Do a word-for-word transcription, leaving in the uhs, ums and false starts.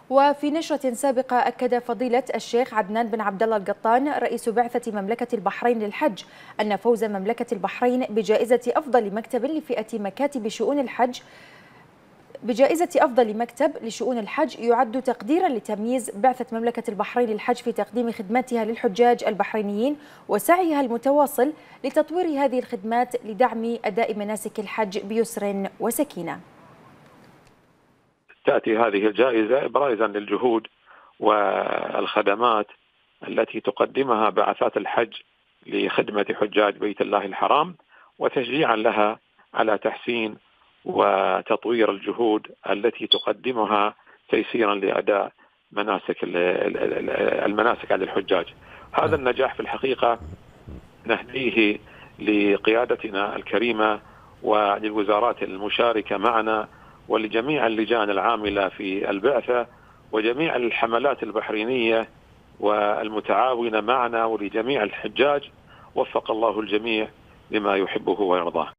وفي نشرة سابقة أكد فضيلة الشيخ عدنان بن عبد الله القطان رئيس بعثة مملكة البحرين للحج أن فوز مملكة البحرين بجائزة أفضل مكتب لفئة مكاتب شؤون الحج بجائزة أفضل مكتب لشؤون الحج يعد تقديرا لتمييز بعثة مملكة البحرين للحج في تقديم خدماتها للحجاج البحرينيين وسعيها المتواصل لتطوير هذه الخدمات لدعم أداء مناسك الحج بيسر وسكينة. تأتي هذه الجائزة إبرازا للجهود والخدمات التي تقدمها بعثات الحج لخدمة حجاج بيت الله الحرام، وتشجيعا لها على تحسين وتطوير الجهود التي تقدمها تيسيرا لأداء مناسك المناسك على الحجاج. هذا النجاح في الحقيقة نهديه لقيادتنا الكريمة وللوزارات المشاركة معنا ولجميع اللجان العاملة في البعثة وجميع الحملات البحرينية والمتعاونة معنا ولجميع الحجاج. وفق الله الجميع لما يحبه ويرضاه.